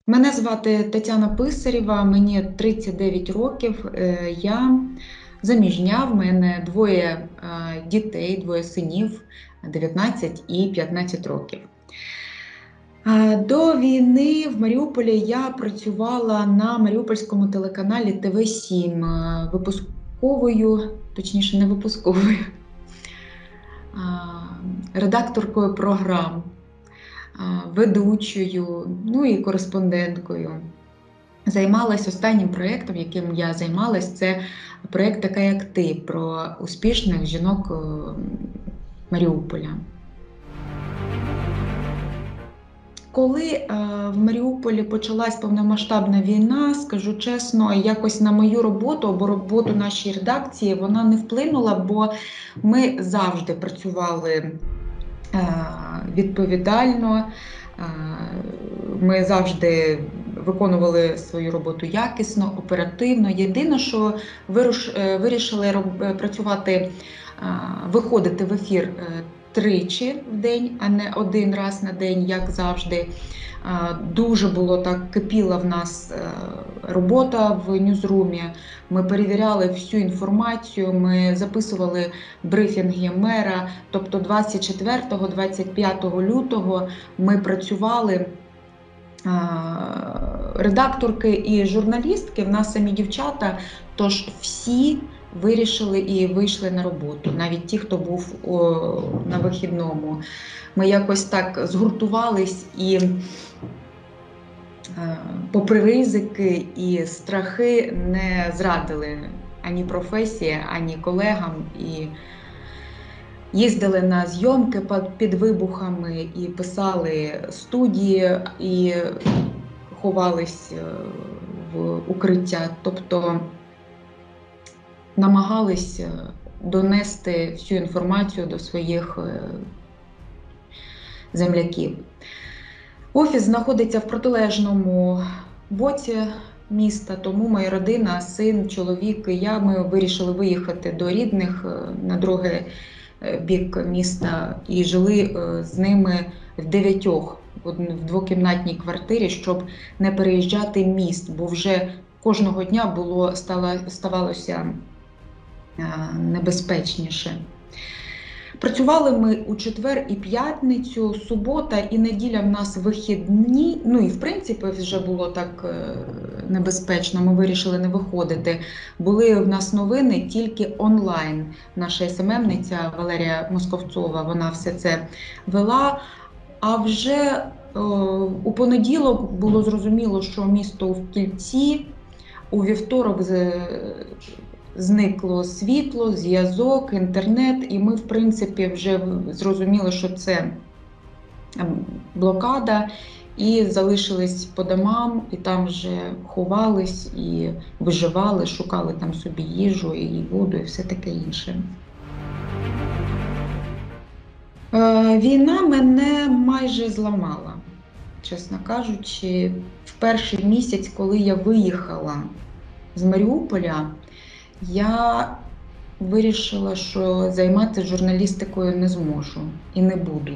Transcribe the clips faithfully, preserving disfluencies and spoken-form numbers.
Мене звати Тетяна Писарєва, мені тридцять дев'ять років. Е, Я заміжня, в мене двоє е, дітей, двоє синів, дев'ятнадцять і п'ятнадцять років. Е, До війни в Маріуполі я працювала на маріупольському телеканалі Т В сім е, випусковою, точніше не випусковою, а, редакторкою програм, а, ведучою, ну і кореспонденткою. Займалась останнім проєктом, яким я займалась, це проєкт «Така як ти» про успішних жінок Маріуполя. Коли е, в Маріуполі почалась повномасштабна війна, скажу чесно, якось на мою роботу або роботу нашої редакції вона не вплинула, бо ми завжди працювали е, відповідально, е, ми завжди виконували свою роботу якісно, оперативно. Єдине, що вируш, вирішили роб, працювати, е, виходити в ефір е, тричі в день, а не один раз на день, як завжди. Дуже було так, кипіла в нас робота в ньюзрумі. Ми перевіряли всю інформацію, ми записували брифінги мера. Тобто двадцять четвертого - двадцять п'ятого лютого ми працювали, редакторки і журналістки, в нас самі дівчата, тож всі вирішили і вийшли на роботу, навіть ті, хто був о, на вихідному. Ми якось так згуртувались і е, попри ризики і страхи не зрадили ані професії, ані колегам. І їздили на зйомки під вибухами, і писали студії, і ховались в укриття. Тобто намагались донести всю інформацію до своїх земляків. Офіс знаходиться в протилежному боці міста, тому моя родина, син, чоловік і я, ми вирішили виїхати до рідних на другий бік міста і жили з ними в дев'ятьох в двокімнатній квартирі, щоб не переїжджати міст, бо вже кожного дня було, стало, ставалося небезпечніше. Працювали ми у четвер і п'ятницю, субота і неділя в нас вихідні, ну і в принципі вже було так небезпечно, ми вирішили не виходити. Були в нас новини тільки онлайн. Наша ес ем емниця Валерія Московцова, вона все це вела. А вже о, у понеділок було зрозуміло, що місто в кільці, у вівторок з зникло світло, зв'язок, інтернет, і ми, в принципі, вже зрозуміли, що це блокада, і залишились по домам, і там вже ховались, і виживали, шукали там собі їжу, і воду, і все таке інше. Війна мене майже зламала, чесно кажучи. В перший місяць, коли я виїхала з Маріуполя, я вирішила, що займатися журналістикою не зможу і не буду.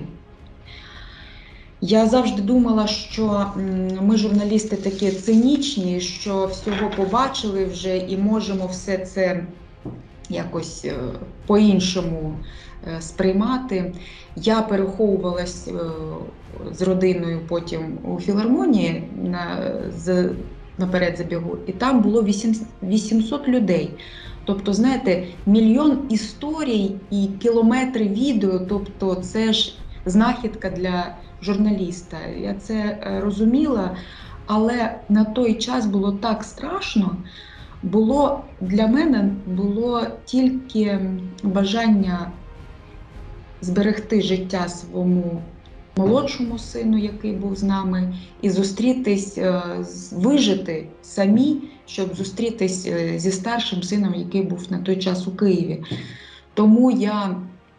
Я завжди думала, що ми, журналісти, такі цинічні, що всього побачили вже і можемо все це якось по-іншому сприймати. Я переховувалась з родиною потім у філармонії на, з, наперед забігу, і там було вісімсот людей. Тобто, знаєте, мільйон історій і кілометри відео, тобто це ж знахідка для журналіста. Я це розуміла, але на той час було так страшно. Було, для мене було тільки бажання зберегти життя своєму молодшому сину, який був з нами, і зустрітись, вижити самі, щоб зустрітись зі старшим сином, який був на той час у Києві. Тому я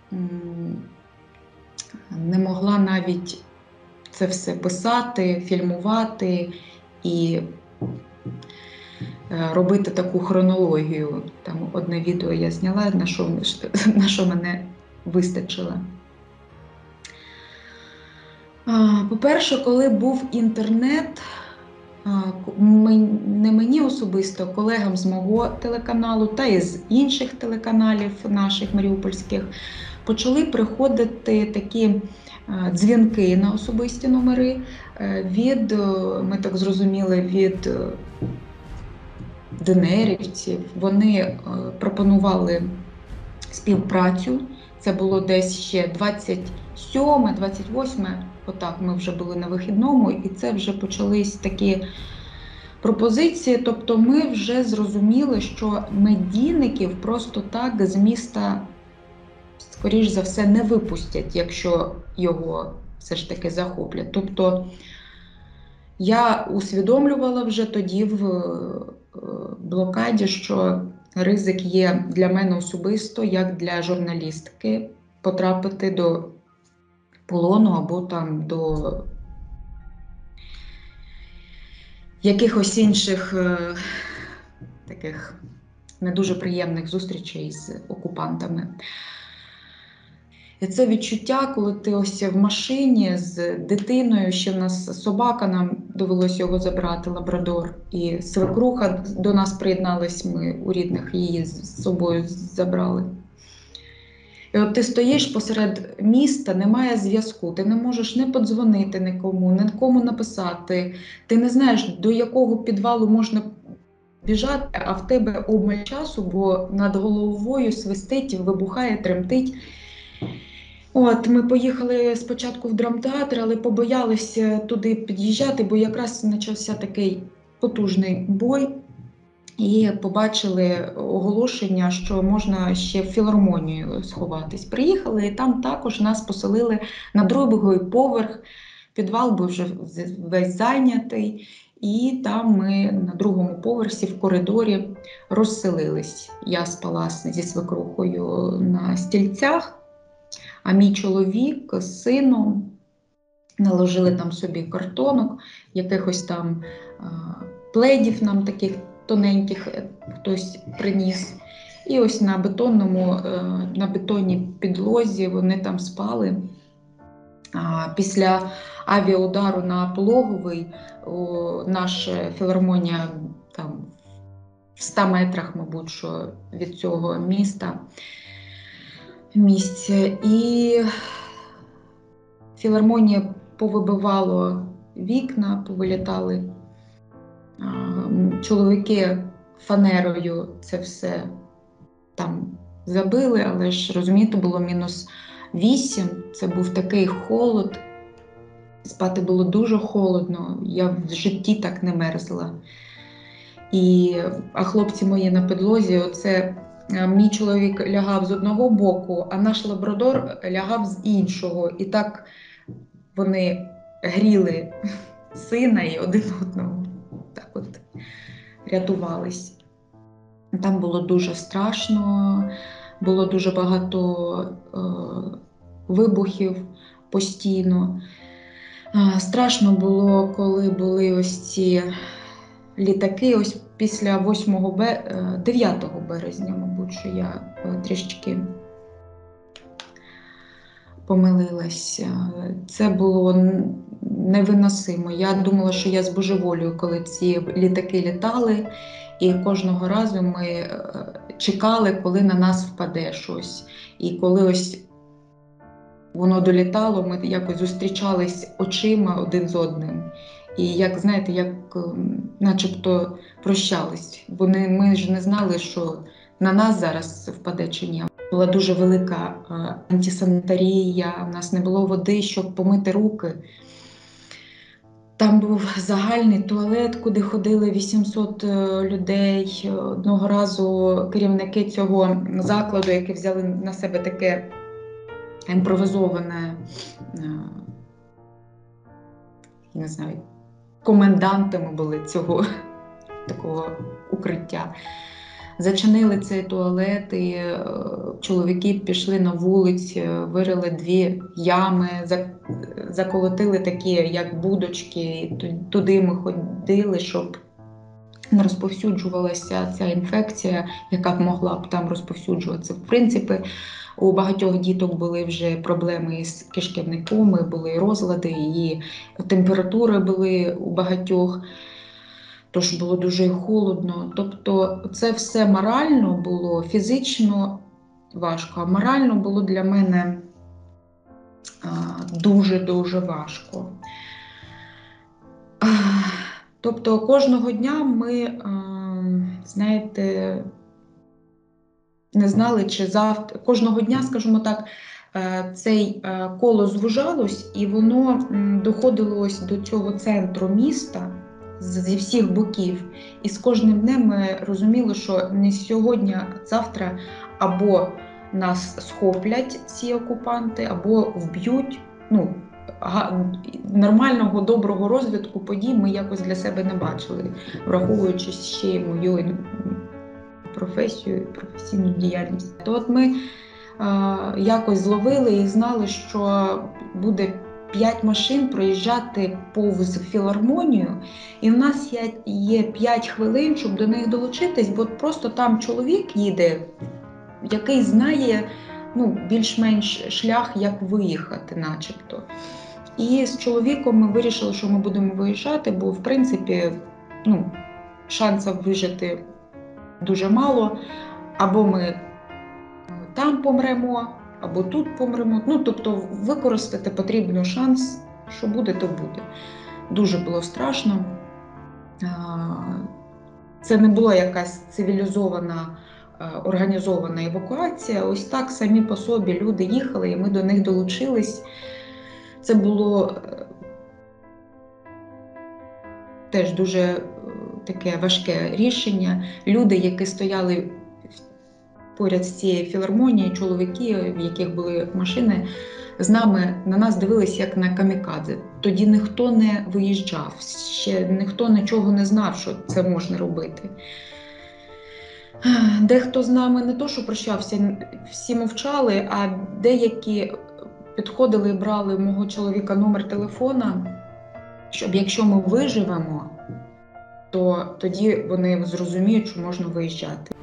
не могла навіть це все писати, фільмувати і робити таку хронологію. Там одне відео я зняла, на що, на що мене вистачило. По-перше, коли був інтернет, не мені особисто, колегам з мого телеканалу та і з інших телеканалів наших маріупольських почали приходити такі дзвінки на особисті номери від, ми так зрозуміли, від денерівців. Вони пропонували співпрацю. Це було десь ще двадцять сьоме двадцять восьме, отак ми вже були на вихідному, і це вже почались такі пропозиції. Тобто ми вже зрозуміли, що медійників просто так з міста, скоріш за все, не випустять, якщо його все ж таки захоплять. Тобто я усвідомлювала вже тоді в блокаді, що ризик є для мене особисто, як для журналістки, потрапити до полону або там до якихось інших е, таких не дуже приємних зустрічей з окупантами. І це відчуття, коли ти ось в машині з дитиною, ще в нас собака, нам довелося його забрати, лабрадор, і свекруха до нас приєдналась, ми у рідних її з собою забрали. І от ти стоїш посеред міста, немає зв'язку, ти не можеш не подзвонити нікому, ні кому написати, ти не знаєш, до якого підвалу можна біжати, а в тебе обмаль часу, бо над головою свистить, вибухає, тремтить. От, ми поїхали спочатку в драмтеатр, але побоялися туди під'їжджати, бо якраз почався такий потужний бой. І побачили оголошення, що можна ще в філармонію сховатись. Приїхали, і там також нас поселили на другий поверх. Підвал був вже весь зайнятий. І там ми на другому поверсі в коридорі розселились. Я спала зі свекрухою на стільцях, а мій чоловік з сином наложили там собі картонок, якихось там пледів нам таких тоненьких хтось приніс. І ось на бетонному, на бетонній підлозі вони там спали. Після авіаудару на Пологовий наша філармонія там в ста метрах, мабуть, що від цього міста, місця. І філармонія повибивало вікна, повилітали. Чоловіки фанерою це все там забили, але ж, розумієте, було мінус вісім, це був такий холод, спати було дуже холодно, я в житті так не мерзла. І, а хлопці мої на підлозі, оце мій чоловік лягав з одного боку, а наш лабрадор лягав з іншого. І так вони гріли сина і один одного. Так от рятувались. Там було дуже страшно, було дуже багато е, вибухів постійно. Е, страшно було, коли були ось ці літаки, ось після восьмого дев'ятого березня, мабуть, що я е, трішки помилилася. Це було невиносимо. Я думала, що я збожеволюю, коли ці літаки літали, і кожного разу ми чекали, коли на нас впаде щось. І коли ось воно долітало, ми якось зустрічались очима один з одним. І як, знаєте, як начебто прощались. Бо не, ми ж не знали, що на нас зараз впаде чи ні. Була дуже велика антисанітарія, у нас не було води, щоб помити руки. Там був загальний туалет, куди ходили вісімсот людей. Одного разу керівники цього закладу, які взяли на себе таке імпровізоване, не знаю, комендантами були цього такого укриття. Зачинили цей туалет, і чоловіки пішли на вулицю, вирили дві ями, заколотили такі, як будочки, і туди ми ходили, щоб не розповсюджувалася ця інфекція, яка б могла б там розповсюджуватися. В принципі, у багатьох діток були вже проблеми з кишківником, були розлади, і температури були у багатьох. тож було дуже холодно. Тобто це все морально було, фізично важко, а морально було для мене дуже-дуже важко. Тобто кожного дня ми, знаєте, не знали, чи завтра, кожного дня, скажімо так, цей коло звужалось, і воно доходило ось до цього центру міста зі всіх боків. І з кожним днем ми розуміли, що не сьогодні, а завтра або нас схоплять ці окупанти, або вб'ють. Ну, нормального, доброго розвитку подій ми якось для себе не бачили, враховуючи ще мою професію, професійну діяльність. То от ми е, якось зловили і знали, що буде п'ять машин проїжджати повз філармонію, і в нас є, є п'ять хвилин, щоб до них долучитись, бо просто там чоловік їде, який знає, ну, більш-менш шлях, як виїхати начебто. І з чоловіком ми вирішили, що ми будемо виїжджати, бо, в принципі, ну, шансів вижити дуже мало. Або ми там помремо, або тут помремо. Ну, тобто використати потрібно шанс, що буде, то буде. Дуже було страшно. Це не була якась цивілізована, організована евакуація. Ось так самі по собі люди їхали, і ми до них долучились. Це було теж дуже таке важке рішення. Люди, які стояли поряд з цією філармонією, чоловіки, в яких були машини, з нами, на нас дивились як на камікадзе. Тоді ніхто не виїжджав, ще ніхто нічого не знав, що це можна робити. Дехто з нами не то, що прощався, всі мовчали, а деякі підходили і брали у мого чоловіка номер телефона, щоб якщо ми виживемо, то тоді вони зрозуміють, що можна виїжджати.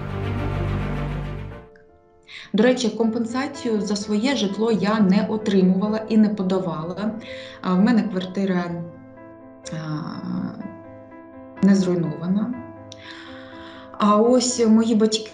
До речі, компенсацію за своє житло я не отримувала і не подавала. В мене квартира не зруйнована. А ось мої батьки,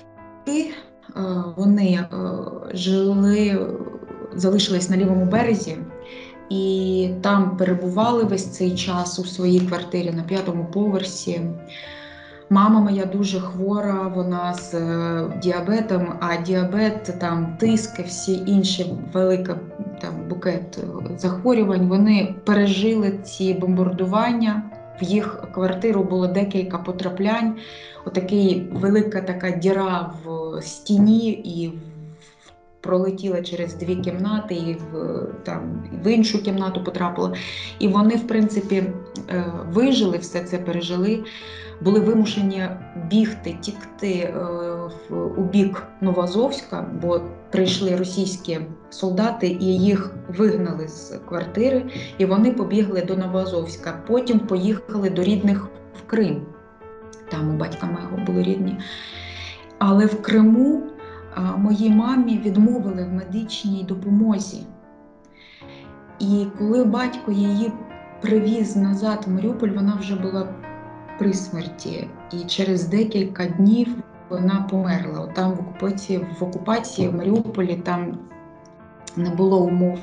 вони жили, залишились на лівому березі і там перебували весь цей час у своїй квартирі на п'ятому поверсі. Мама моя дуже хвора, вона з діабетом, а діабет, там, тиск, всі інші, великий там, букет захворювань, вони пережили ці бомбардування. В їх квартиру було декілька потраплянь, отакий велика така діра в стіні і пролетіла через дві кімнати і в, там, в іншу кімнату потрапила. І вони, в принципі, вижили, все це пережили. Були вимушені бігти, тікти у бік Новоазовська, бо прийшли російські солдати і їх вигнали з квартири, і вони побігли до Новоазовська. Потім поїхали до рідних в Крим. Там у батька мого були рідні. Але в Криму моїй мамі відмовили в медичній допомозі. І коли батько її привіз назад в Маріуполь, вона вже була при смерті. І через декілька днів вона померла. Там в окупації, в окупації в Маріуполі там не було умов.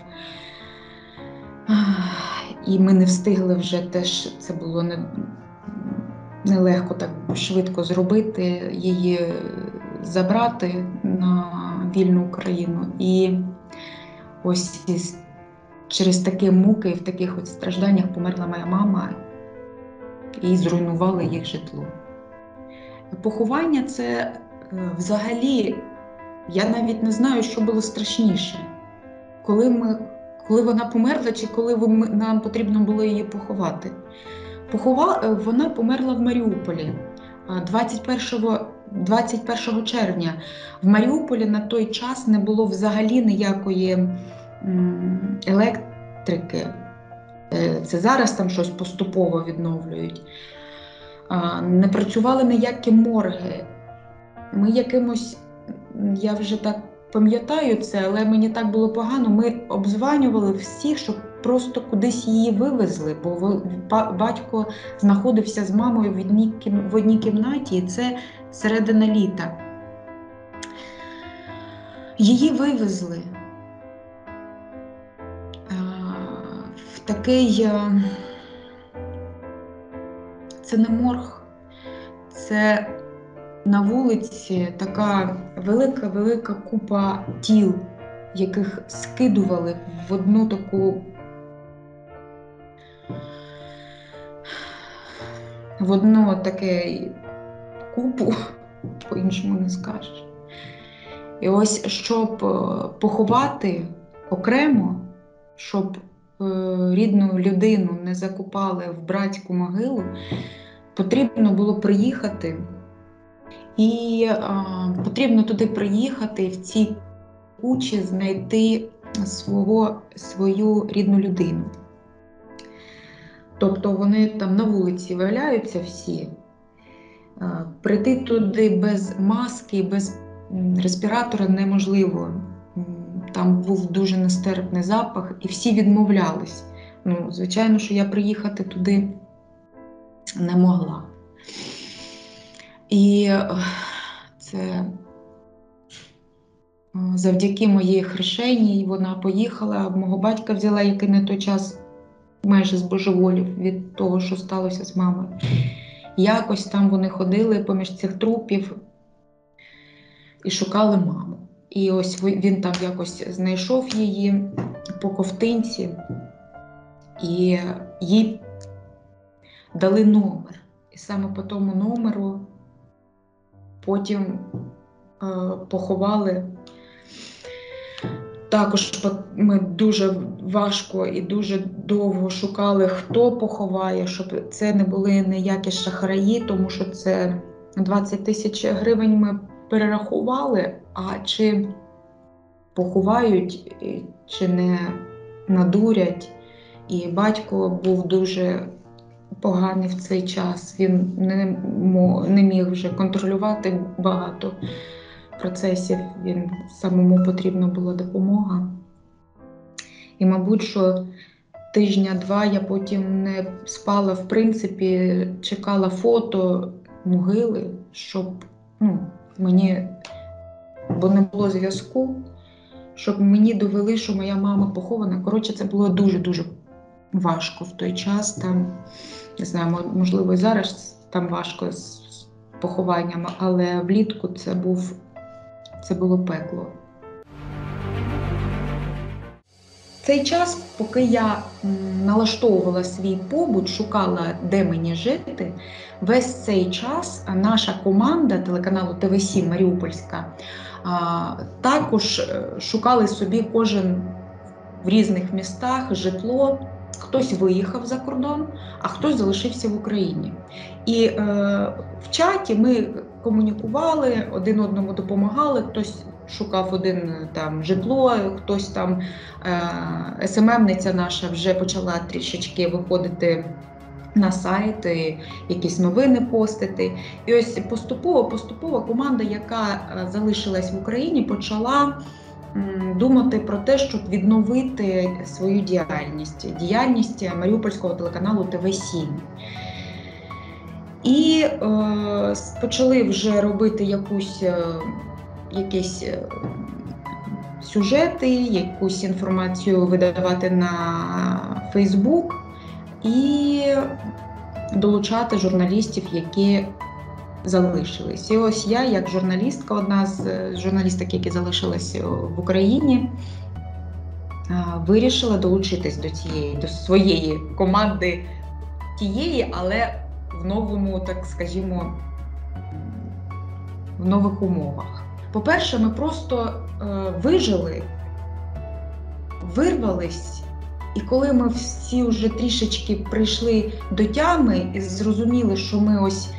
І ми не встигли вже теж, це було не, нелегко так швидко зробити, її забрати на вільну Україну. І ось через такі муки, в таких от стражданнях померла моя мама і зруйнували їх житло. Поховання – це взагалі, я навіть не знаю, що було страшніше. Коли, ми, коли вона померла чи коли ми, нам потрібно було її поховати. Похова, вона померла в Маріуполі двадцять першого червня. В Маріуполі на той час не було взагалі ніякої електрики. Це зараз там щось поступово відновлюють. Не працювали ніякі морги. Ми якимось, я вже так пам'ятаю це, але мені так було погано, ми обдзванювали всіх, щоб просто кудись її вивезли, бо батько знаходився з мамою в одній, в одній кімнаті, і це середина літа. Її вивезли в такий, це не морг, це на вулиці така велика-велика купа тіл, яких скидували в одну таку, в одну таке купу, по-іншому не скажеш. І ось, щоб поховати окремо, щоб рідну людину не закопали в братську могилу, потрібно було приїхати, і а, потрібно туди приїхати і в цій кучі знайти свого, свою рідну людину. Тобто вони там на вулиці валяються всі, а, прийти туди без маски, без респіратора неможливо. Там був дуже нестерпний запах, і всі відмовлялись. Ну, звичайно, що я приїхати туди не могла. І це завдяки моїй хрещеній вона поїхала, мого батька взяла, який на той час майже збожеволів від того, що сталося з мамою. Якось там вони ходили поміж цих трупів і шукали маму. І ось він там якось знайшов її по ковтинці, і їй дали номер. І саме по тому номеру потім е, поховали. Також ми дуже важко і дуже довго шукали, хто поховає, щоб це не були ніякі шахраї, тому що це двадцять тисяч гривень ми перерахували, а чи поховають, чи не надурять. І батько був дуже поганий в цей час, він не, не міг вже контролювати багато процесів, він самому потрібна була допомога. І, мабуть, що тижня-два я потім не спала, в принципі, чекала фото могили, щоб, ну, мені, бо не було зв'язку, щоб мені довели, що моя мама похована. Коротше, це було дуже-дуже важко в той час. Там, не знаю, можливо, і зараз там важко з похованням, але влітку це був, це було пекло. Цей час, поки я налаштовувала свій побут, шукала, де мені жити, весь цей час наша команда телеканалу Т В сім Маріупольська також шукали собі кожен в різних містах житло. Хтось виїхав за кордон, а хтось залишився в Україні. І е, в чаті ми комунікували, один одному допомагали, хтось шукав один там житло, хтось там, е, ес ем ем-ниця наша вже почала трішечки виходити на сайти, якісь новини постити. І ось поступово-поступово команда, яка залишилась в Україні, почала думати про те, щоб відновити свою діяльність, діяльність Маріупольського телеканалу Т В сім. І е, почали вже робити якусь, е, якісь сюжети, якусь інформацію видавати на Фейсбук і долучати журналістів, які залишились. І ось я, як журналістка, одна з журналісток, які залишились в Україні, вирішила долучитись до цієї, до своєї команди тієї, але в новому, так скажімо, в нових умовах. По-перше, ми просто е, вижили, вирвались, і коли ми всі вже трішечки прийшли до тями і зрозуміли, що ми ось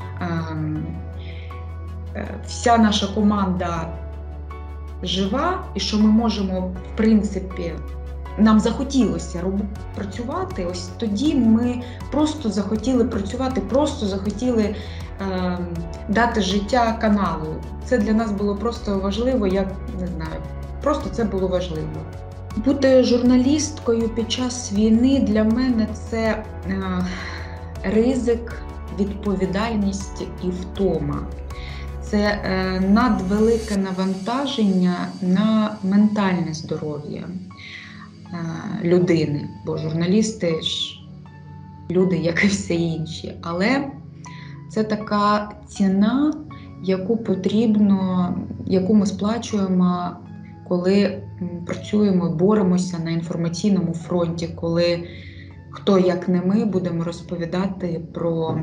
вся наша команда жива, і що ми можемо, в принципі, нам захотілося працювати, ось тоді ми просто захотіли працювати, просто захотіли е, дати життя каналу. Це для нас було просто важливо, як, не знаю, просто це було важливо. Бути журналісткою під час війни для мене це е, ризик, відповідальність і втома. Це е, надвелике навантаження на ментальне здоров'я е, людини, бо журналісти ж люди, як і всі інші. Але це така ціна, яку потрібно, яку ми сплачуємо, коли працюємо, боремося на інформаційному фронті, коли хто, як не ми, будемо розповідати про,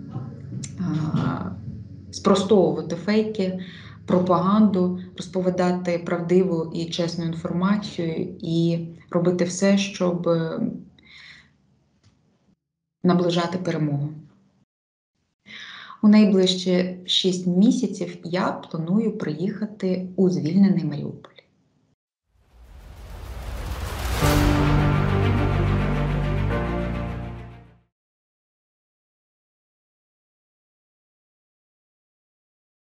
спростовувати фейки, пропаганду, розповідати правдиву і чесну інформацію і робити все, щоб наближати перемогу. У найближчі шість місяців я планую приїхати у звільнений Маріуполь.